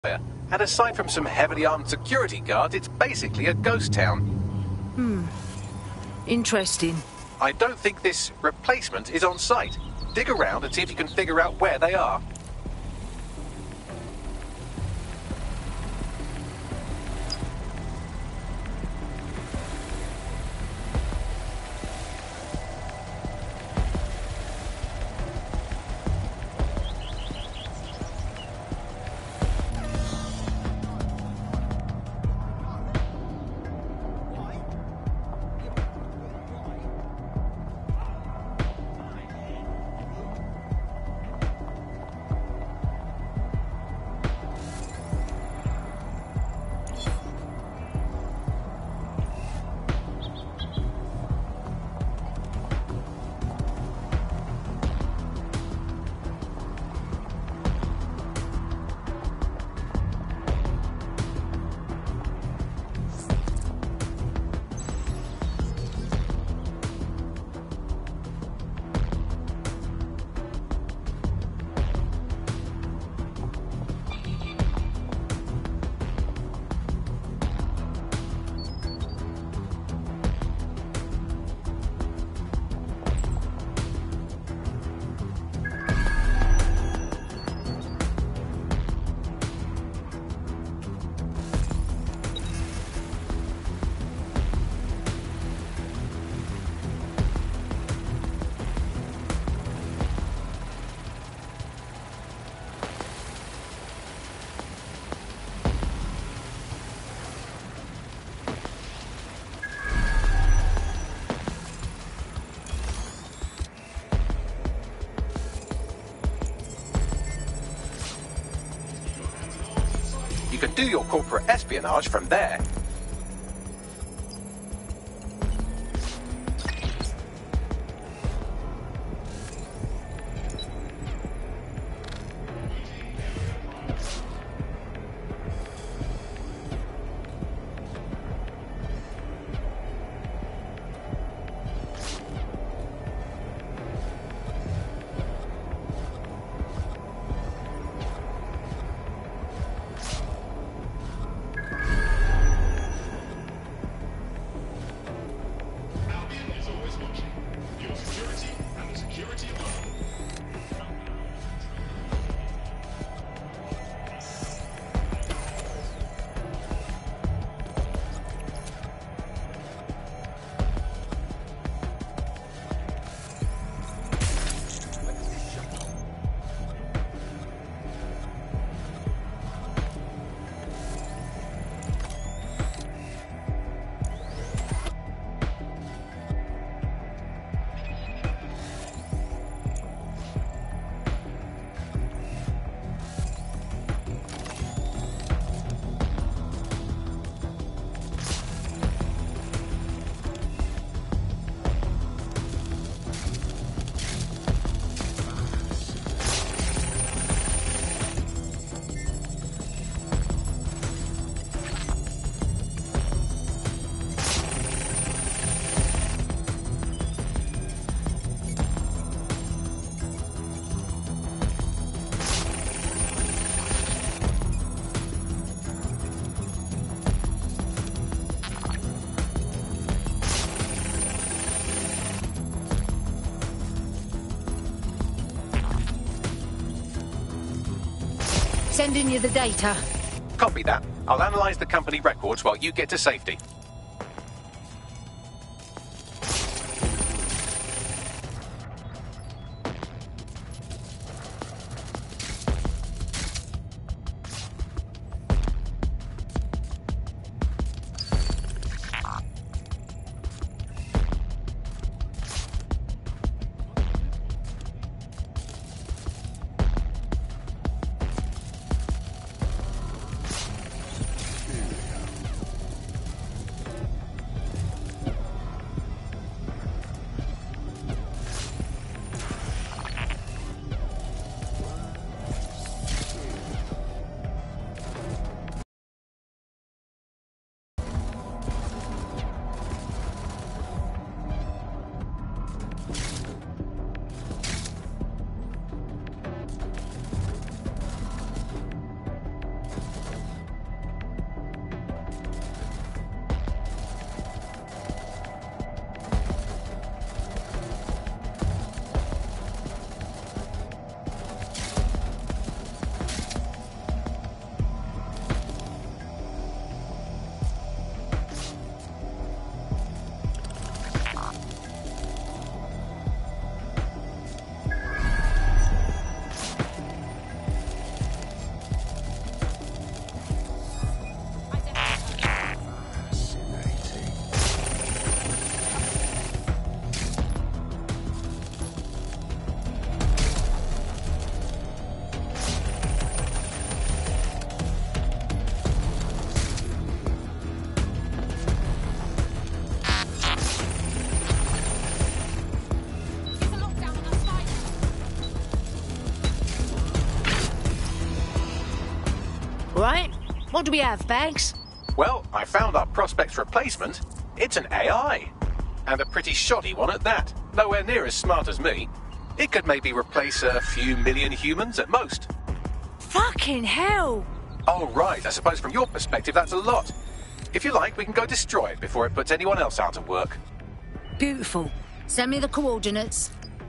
there. And aside from some heavily armed security guards, it's basically a ghost town. Interesting. I don't think this replacement is on site. Dig around and see if you can figure out where they are. You can do your corporate espionage from there. Sending you the data. Copy that. I'll analyze the company records while you get to safety. right. What do we have, Bags? Well, I found our prospect's replacement. It's an AI. And a pretty shoddy one at that. Nowhere near as smart as me. It could maybe replace a few million humans at most. Fucking hell! Oh, right. I suppose from your perspective that's a lot. If you like, we can go destroy it before it puts anyone else out of work. Beautiful. Send me the coordinates.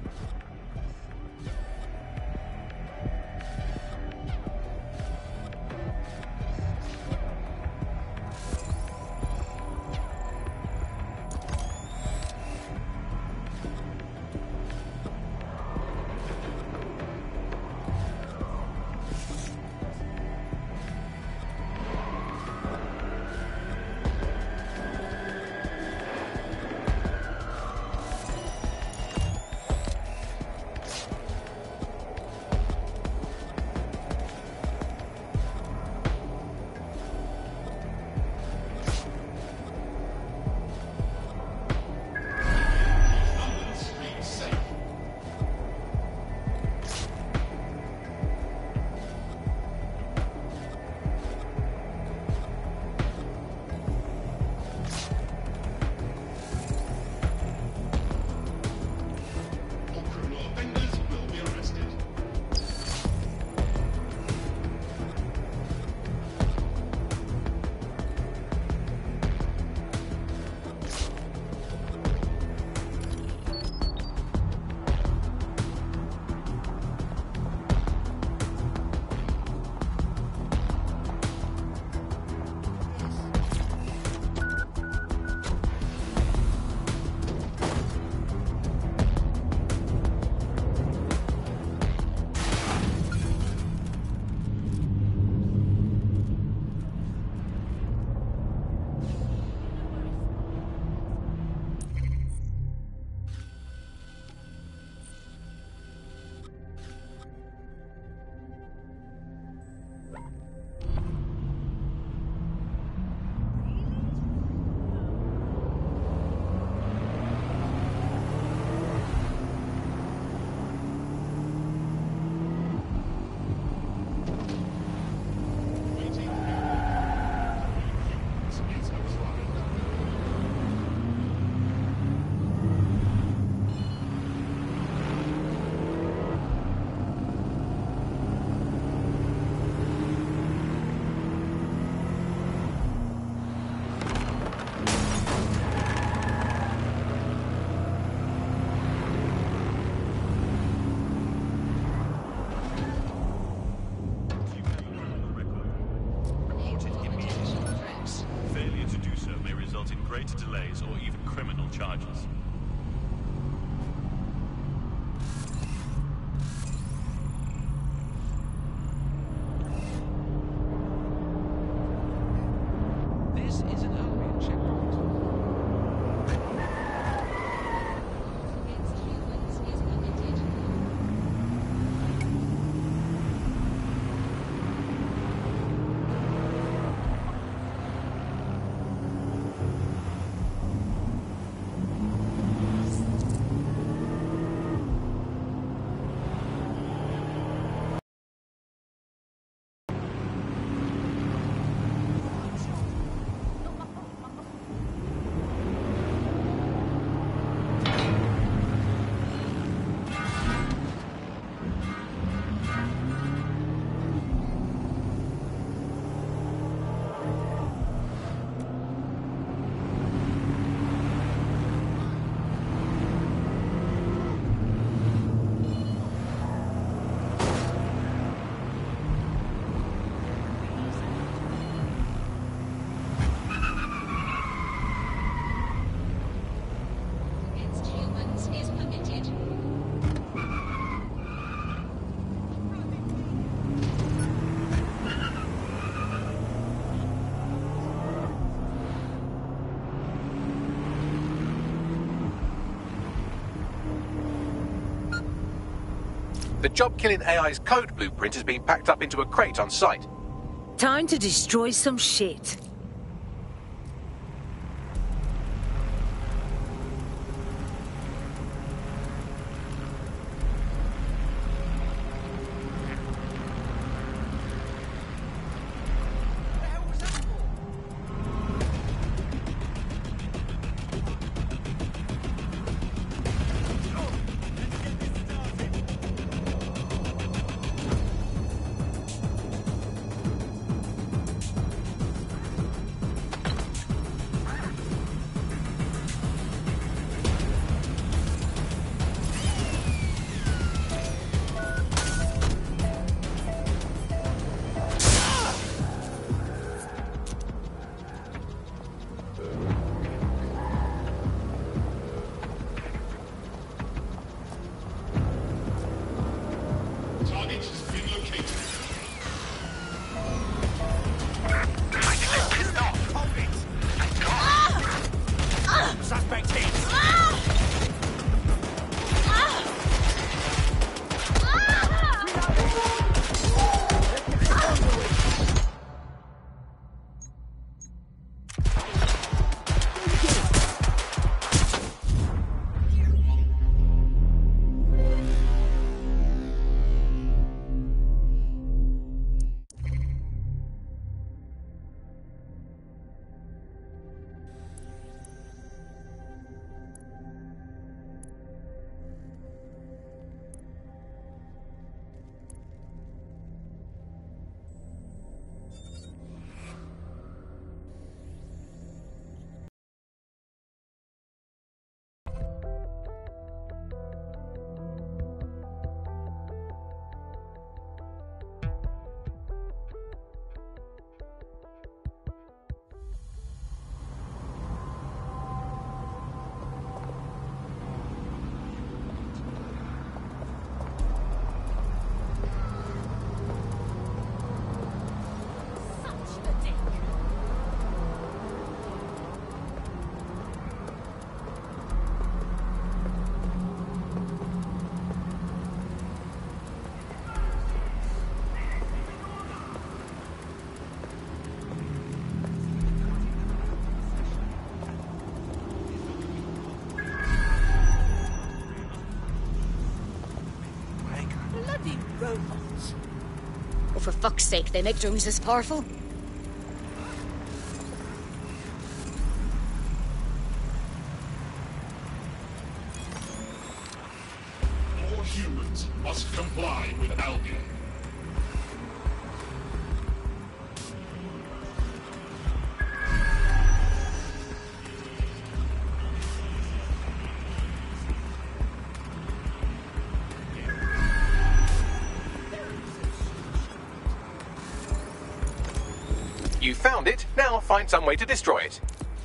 The job-killing AI's code blueprint has been packed up into a crate on site. Time to destroy some shit. for fuck's sake, they make drones this powerful? All humans must comply with Albion. You found it, now find some way to destroy it.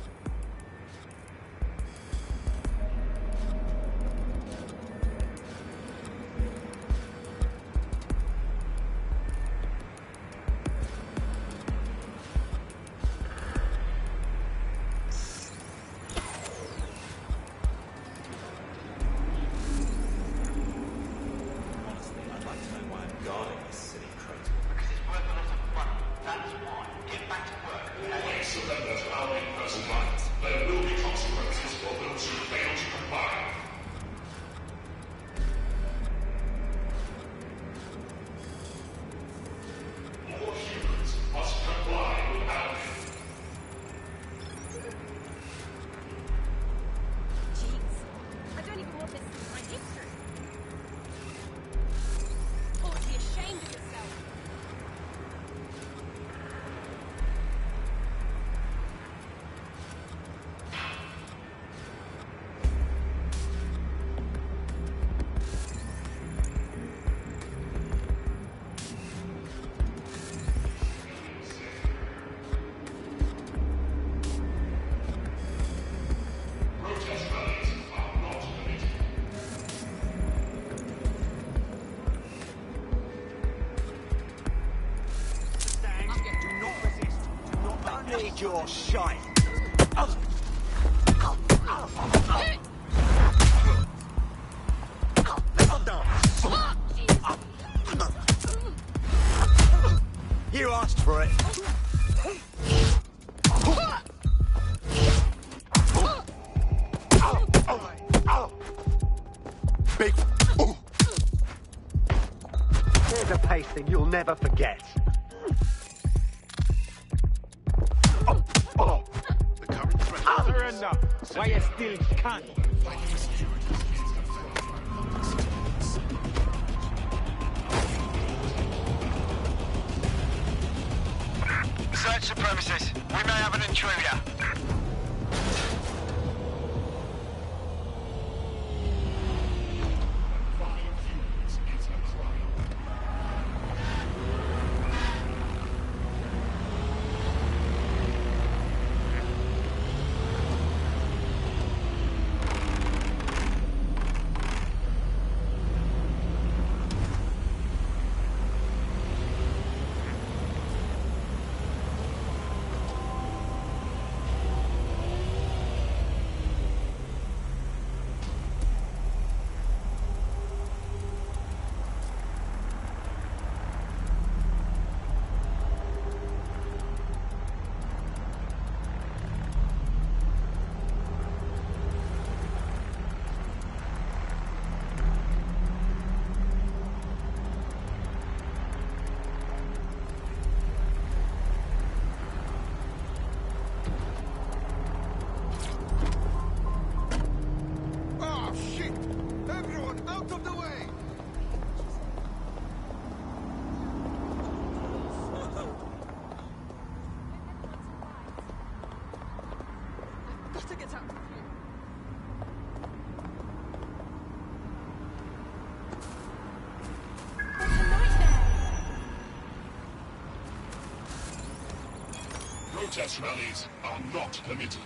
Your shite. You asked for it. Big. Here's a pasting you'll never forget. Why you still can't? Search the premises. We may have an intruder. Protest rallies are not permitted.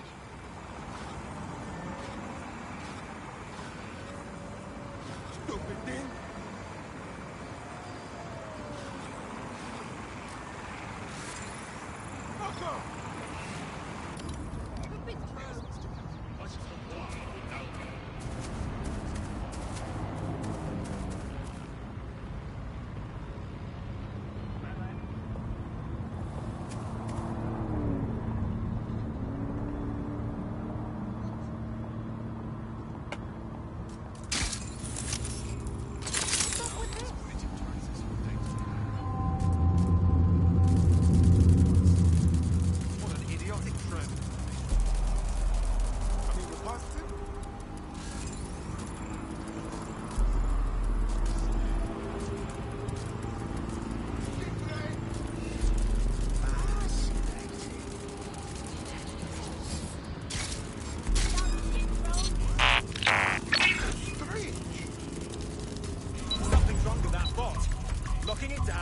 Stupid thing. Fuck off. Must comply with Albion.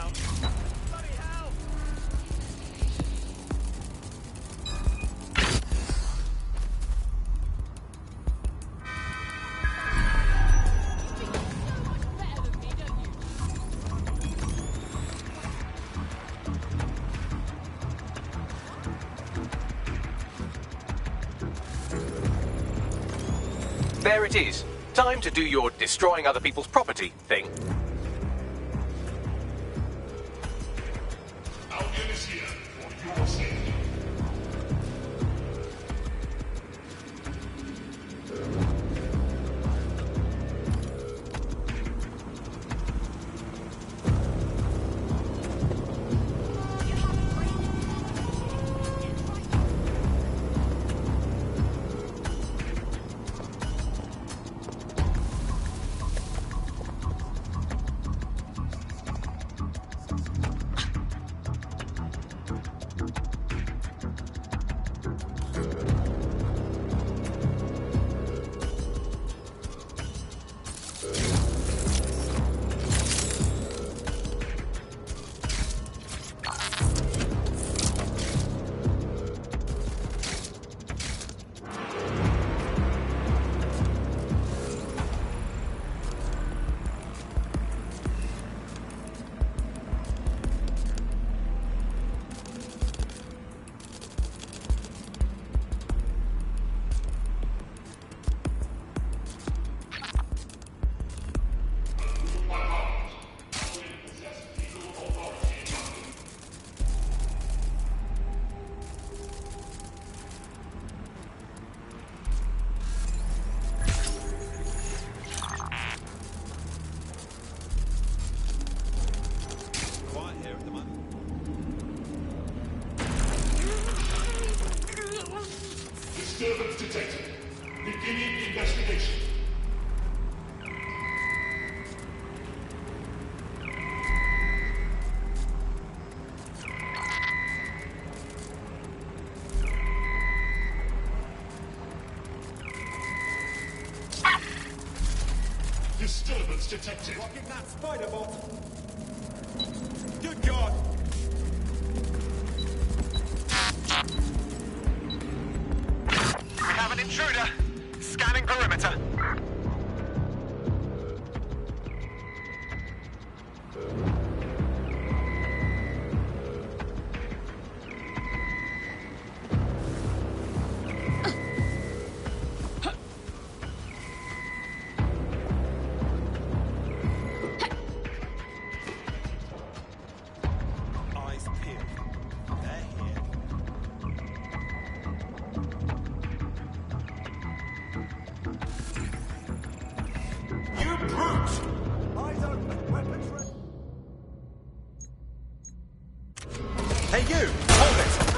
There it is. Time to do your destroying other people's property thing. Our end is here for your safety. Disturbance detected. Beginning investigation. Disturbance detected. Rocking that spider bot. Good God! We have an intruder. Scanning perimeter. Eyes peeled. They're here. You brute! Eyes open. Weapons ready. Hey you! Hold it!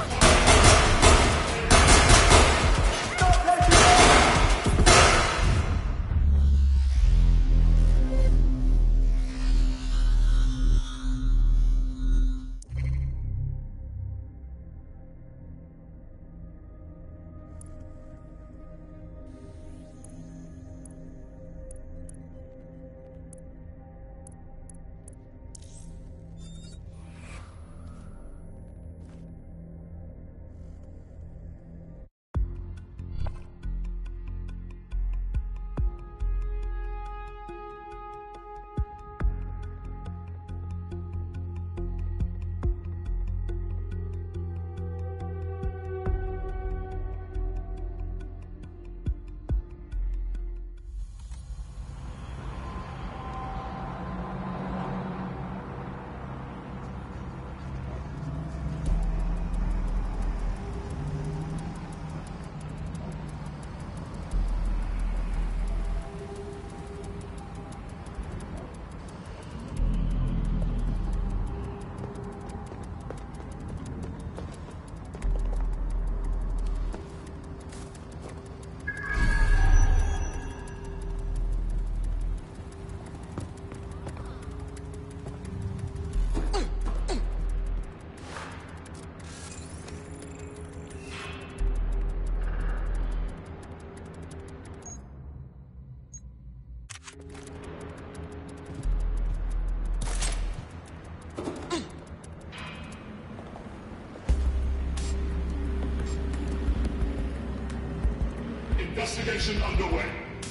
Investigation underway.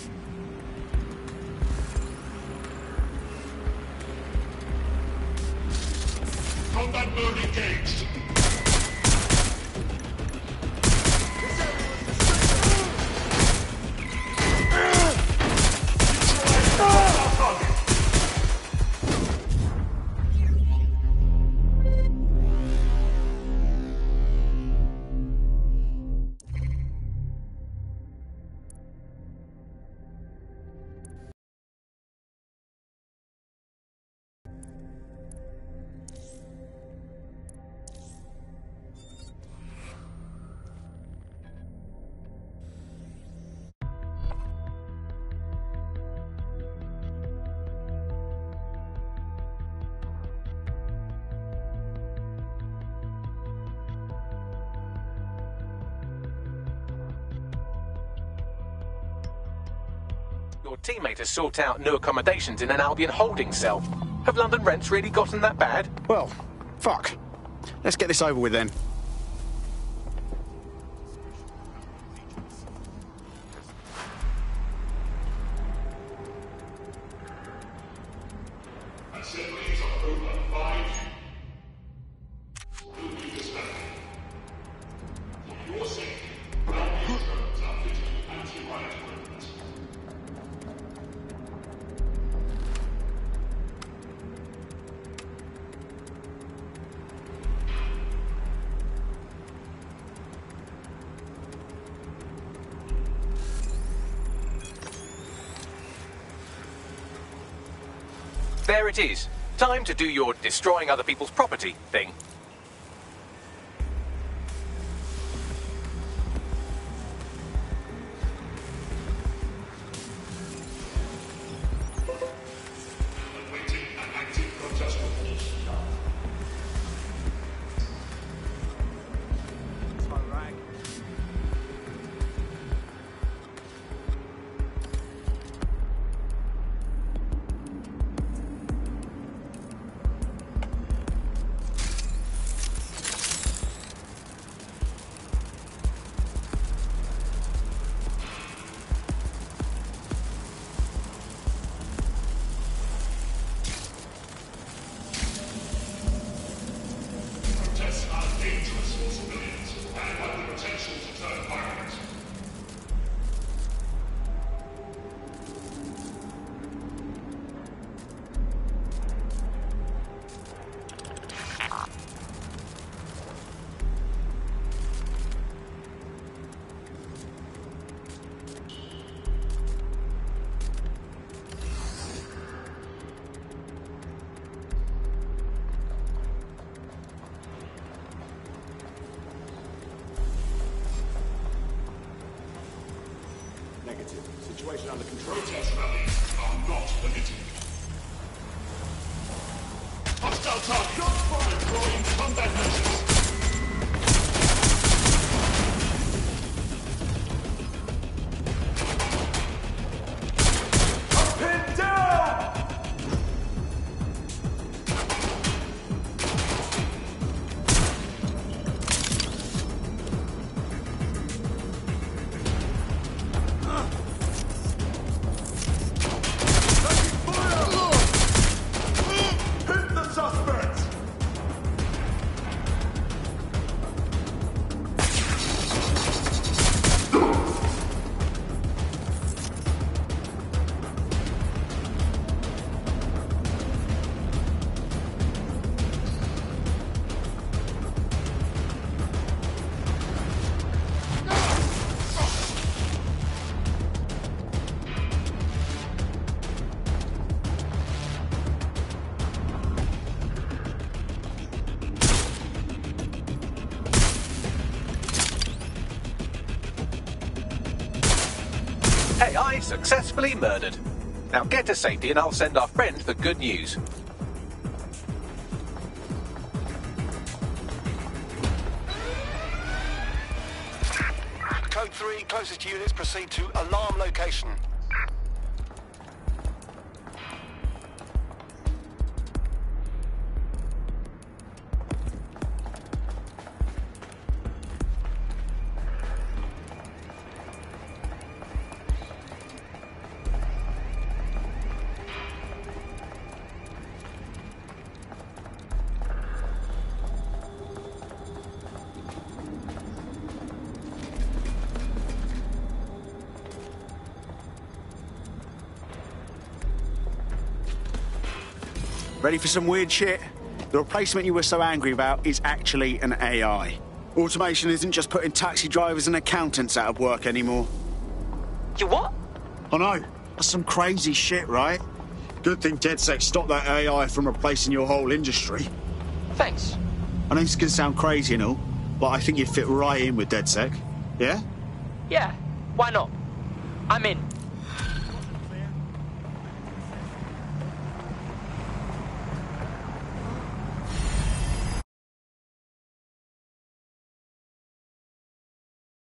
Combat mode engaged. Your teammate has sought out new accommodations in an Albion holding cell. Have London rents really gotten that bad? Well, fuck. Let's get this over with then. Assemblies are over 5. Will be disbanded. For your safety, Albion drones are fitted with anti-riot equipment. There it is. Time to do your destroying other people's property thing. Awaiting an active protest report. Protests are dangerous for civilians and have the potential to turn violent. Negative. Situation under control. Protest rallies are not permitted. Hostile target. Deploying combat measures. Pinned down! Hit the suspects! AI successfully murdered. Now get to safety and I'll send our friend the good news. Code 3, closest units proceed to alarm location. Ready for some weird shit? The replacement you were so angry about is actually an AI. Automation isn't just putting taxi drivers and accountants out of work anymore. You what? I know. That's some crazy shit, right? Good thing DedSec stopped that AI from replacing your whole industry. Thanks. I know this is going to sound crazy and all, but I think you'd fit right in with DedSec. Yeah? Yeah, why not? I'm in.